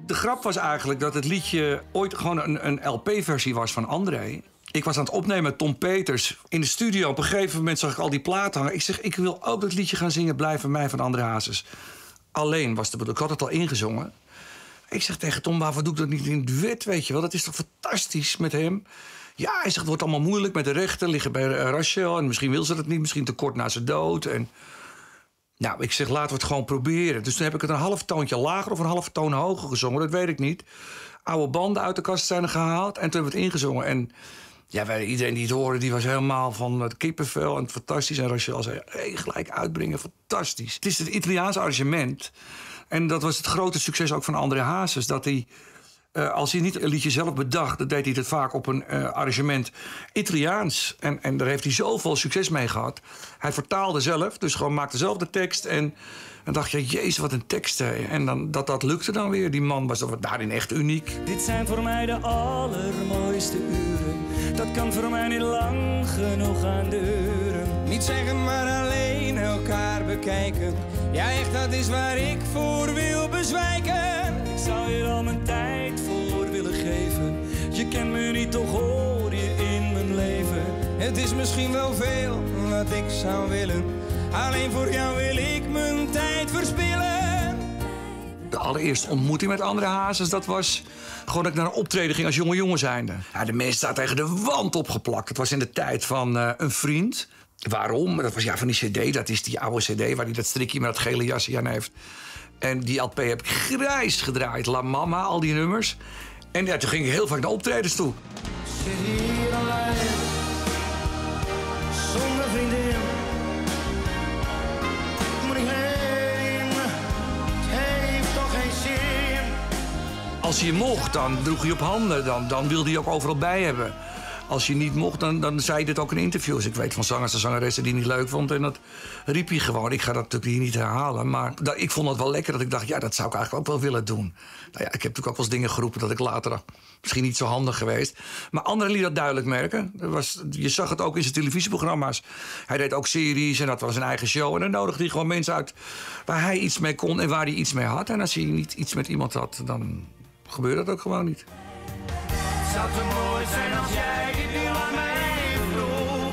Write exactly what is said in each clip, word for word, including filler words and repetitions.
De grap was eigenlijk dat het liedje ooit gewoon een, een L P-versie was van André. Ik was aan het opnemen met Tom Peters in de studio. Op een gegeven moment zag ik al die platen hangen. Ik zeg, ik wil ook dat liedje gaan zingen, Blijf bij mij van André Hazes. Alleen was de bedoeling. Ik had het al ingezongen. Ik zeg tegen Tom, waarvoor doe ik dat niet in duet, weet je wel? Dat is toch fantastisch met hem? Ja, hij zegt, het wordt allemaal moeilijk met de rechten. Liggen bij Rachel en misschien wil ze dat niet. Misschien te kort na zijn dood. En nou, ik zeg, laten we het gewoon proberen. Dus toen heb ik het een half toontje lager of een half toon hoger gezongen. Dat weet ik niet. Oude banden uit de kast zijn er gehaald. En toen hebben we het ingezongen. En ja, wij, iedereen die het hoorde, die was helemaal van het kippenvel. En fantastisch. En Rachel zei, hey, gelijk uitbrengen, fantastisch. Het is het Italiaanse arrangement. En dat was het grote succes ook van André Hazes. Dat hij, uh, als hij niet een liedje zelf bedacht, dan deed hij het vaak op een uh, arrangement Italiaans. En, en daar heeft hij zoveel succes mee gehad. Hij vertaalde zelf, dus gewoon maakte zelf de tekst. En dan dacht je, jezus, wat een tekst. Hè. En dan, dat, dat lukte dan weer. Die man was daarin echt uniek. Dit zijn voor mij de allermooiste uren. Dat kan voor mij niet lang genoeg aan duren. Niet zeggen, maar alleen elkaar bekijken. Ja, echt, dat is waar ik voor wil bezwijken. Ik zou je al mijn tijd voor willen geven. Je kent me niet, toch hoor je in mijn leven. Het is misschien wel veel wat ik zou willen. Alleen voor jou wil ik mijn tijd verspillen. De allereerste ontmoeting met André Hazes, dat was gewoon dat ik naar een optreden ging als jonge jongen zijnde. Ja, de mensen zaten tegen de wand opgeplakt. Het was in de tijd van uh, een vriend. Waarom? Dat was ja van die cd, dat is die oude cd waar hij dat strikje met dat gele jasje aan heeft. En die L P heb ik grijs gedraaid. La Mama, al die nummers. En ja, toen ging ik heel vaak naar optredens toe. Zit hier alleen, zonder vriendin. Moet ik heen, het heeft toch geen zin. Als je mocht, dan droeg je op handen. Dan, dan wilde je ook overal bij hebben. Als je niet mocht, dan, dan zei je dit ook in interviews. Ik weet van zangers en zangeressen die het niet leuk vond. En dat riep je gewoon. Ik ga dat natuurlijk hier niet herhalen. Maar dat, ik vond het wel lekker dat ik dacht, ja, dat zou ik eigenlijk ook wel willen doen. Nou ja, ik heb natuurlijk ook wel eens dingen geroepen dat ik later misschien niet zo handig geweest. Maar anderen lieten dat duidelijk merken. Er was, je zag het ook in zijn televisieprogramma's. Hij deed ook series en dat was een eigen show. En dan nodigde hij gewoon mensen uit waar hij iets mee kon en waar hij iets mee had. En als hij niet iets met iemand had, dan gebeurde dat ook gewoon niet. Het zou te mooi zijn als jij dit nu aan mij vroeg.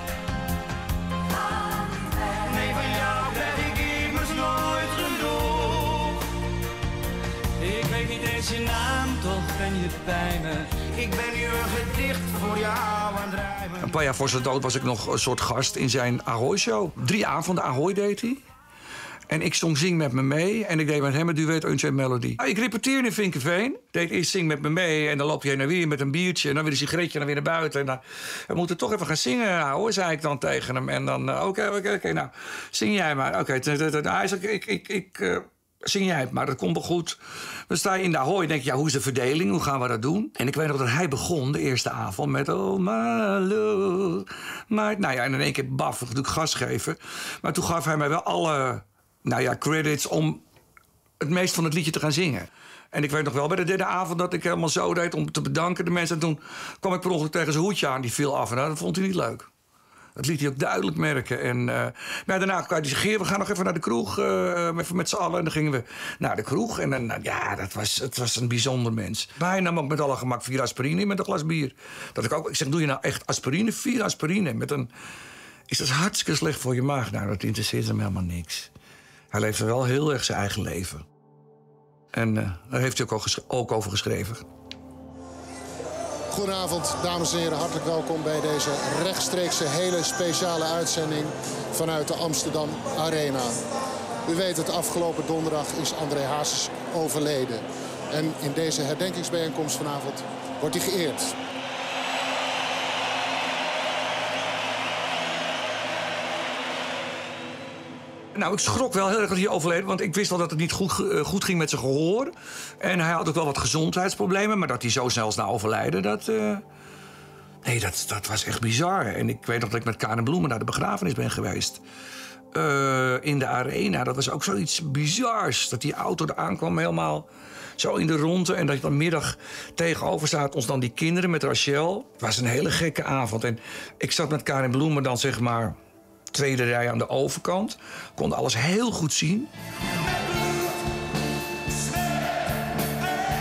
Nee, van jou krijg ik immers nooit genoeg. Ik weet niet eens je naam, toch ben je bij me. Ik ben nu een gedicht voor jou aan het rijmen. Een paar jaar voor zijn dood was ik nog een soort gast in zijn Ahoy-show. Drie avonden Ahoy deed hij. En ik zong Zing met me mee. En ik deed met hem een duet Eentje en Melodie. Nou, ik repeteerde in Vinkenveen. Deed eerst Zing met me mee. En dan loop je heen en weer met een biertje. En dan weer een sigaretje en dan weer naar buiten. En dan, we moeten toch even gaan zingen, hoor, zei ik dan tegen hem. En dan, oké, oké, oké, nou, zing jij maar. Oké, hij zegt, ik, ik, ik, uh, zing jij het maar, dat komt wel goed. Dan sta je in de Ahoy en denk je, ja, hoe is de verdeling? Hoe gaan we dat doen? En ik weet nog dat hij begon de eerste avond met Oh, my love. Maar, nou ja, en in één keer baf, natuurlijk gas geven. Maar toen gaf hij mij wel alle... Nou ja, credits om het meest van het liedje te gaan zingen. En ik weet nog wel bij de derde avond dat ik helemaal zo deed om te bedanken de mensen. En toen kwam ik per ongeluk tegen zijn hoedje aan, die viel af. En nou, dat vond hij niet leuk. Dat liet hij ook duidelijk merken. En uh, nou, daarna kwam hij zeggen, we gaan nog even naar de kroeg. Uh, even met z'n allen. En dan gingen we naar de kroeg. En dan, nou, ja, dat was, het was een bijzonder mens. Maar hij nam ook met alle gemak vier aspirine met een glas bier. Dat ik ook, ik zeg, doe je nou echt aspirine? Vier aspirine met een... Is dat hartstikke slecht voor je maag? Nou, dat interesseert hem helemaal niks. Hij leeft er wel heel erg zijn eigen leven. En uh, daar heeft hij ook, al ook over geschreven. Goedenavond, dames en heren. Hartelijk welkom bij deze rechtstreekse hele speciale uitzending vanuit de Amsterdam Arena. U weet het, afgelopen donderdag is André Hazes overleden. En in deze herdenkingsbijeenkomst vanavond wordt hij geëerd. Nou, ik schrok wel heel erg dat hij overleden, want ik wist wel dat het niet goed, uh, goed ging met zijn gehoor. En hij had ook wel wat gezondheidsproblemen, maar dat hij zo snel is na overlijden, dat... Uh... Nee, dat, dat was echt bizar. En ik weet nog dat ik met Karen Bloemen naar de begrafenis ben geweest. Uh, in de Arena, dat was ook zoiets bizars. Dat die auto er aankwam helemaal zo in de ronde. En dat je dan middag tegenover staat ons dan die kinderen met Rachel. Het was een hele gekke avond. En ik zat met Karen Bloemen dan zeg maar... tweede rij aan de overkant. Kon alles heel goed zien.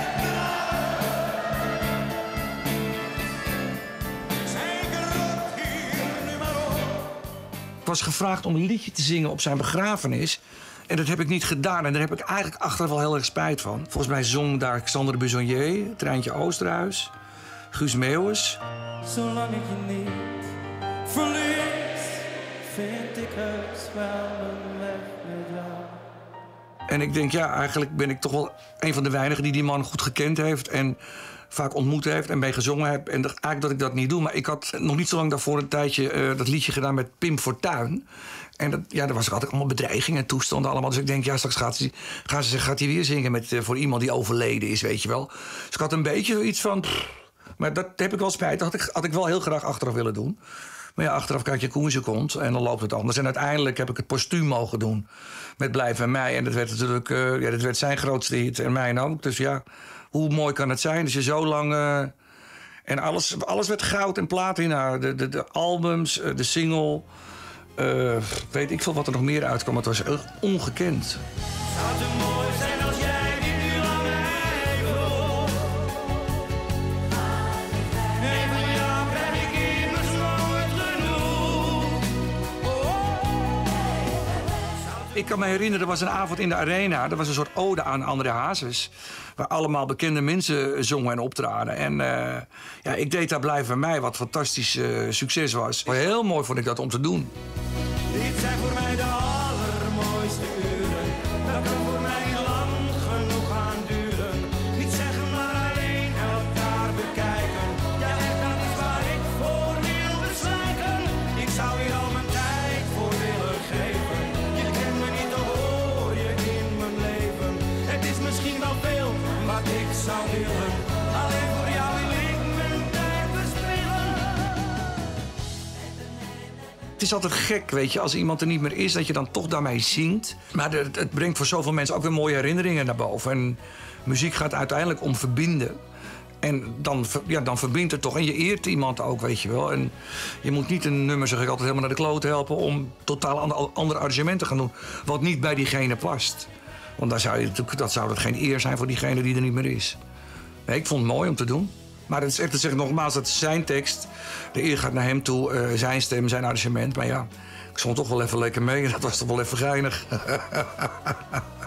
was gevraagd om een liedje te zingen op zijn begrafenis. En dat heb ik niet gedaan. En daar heb ik eigenlijk achteraf wel heel erg spijt van. Volgens mij zong daar Xander de Besonnier, Treintje Oosterhuis, Guus Meeuwis. Zolang ik je niet verlies, vind ik heus wel een weg met jou. En ik denk, ja, eigenlijk ben ik toch wel een van de weinigen die die man goed gekend heeft en vaak ontmoet heeft en mee gezongen heb. En dacht eigenlijk dat ik dat niet doe. Maar ik had nog niet zo lang daarvoor een tijdje uh, dat liedje gedaan met Pim Fortuyn. En dat, ja, daar was altijd allemaal bedreigingen en toestanden allemaal. Dus ik denk, ja, straks gaat hij, gaat hij, gaat hij weer zingen met, uh, voor iemand die overleden is, weet je wel. Dus ik had een beetje zoiets van... Pff, maar dat heb ik wel spijt. Dat had ik, had ik wel heel graag achteraf willen doen. Maar ja, achteraf kijk je Koense komt en dan loopt het anders. En uiteindelijk heb ik het postuum mogen doen met Blijf bij mij. En dat werd natuurlijk uh, ja, dat werd zijn grootste hit en mijn ook. Dus ja, hoe mooi kan het zijn als je zo lang... Uh, en alles, alles werd goud en platina. De, de, de albums, de single... Uh, weet ik veel wat er nog meer uitkwam. Het was echt ongekend. Zou het mooi zijn als jij dit nu aan mij vroeg? Nee, van jou krijg ik immers nooit genoeg. Ik kan me herinneren, er was een avond in de Arena. Er was een soort ode aan André Hazes. Waar allemaal bekende mensen zongen en optraden. En uh, ja, ik deed daar Blijf bij mij, wat fantastisch uh, succes was. Heel mooi vond ik dat om te doen. Dit zijn voor mij de allermooiste uren. Dat kan voor mij lang genoeg gaan duren. Niet zeggen, maar alleen elkaar bekijken. Ja, echt, dat is waar ik voor wil bezwijken. Ik zou hier al mijn tijd voor willen geven. Je kent me niet, dan hoor je in mijn leven. Het is misschien wel veel wat ik zou willen. Alleen voor jou wil ik mijn tijd verspillen. Het is altijd gek, weet je, als iemand er niet meer is, dat je dan toch daarmee zingt. Maar het, het brengt voor zoveel mensen ook weer mooie herinneringen naar boven. En muziek gaat uiteindelijk om verbinden. En dan, ja, dan verbindt het toch. En je eert iemand ook, weet je wel. En je moet niet een nummer, zeg ik altijd, helemaal naar de kloot helpen om totaal ander, ander arrangement te gaan doen. Wat niet bij diegene past. Want dan zou je, dat zou dat geen eer zijn voor diegene die er niet meer is. Nee, ik vond het mooi om te doen. Maar het is echt te zeggen, nogmaals, dat is zijn tekst. De eer gaat naar hem toe, uh, zijn stem, zijn arrangement. Maar ja, ik stond toch wel even lekker mee. Dat was toch wel even geinig.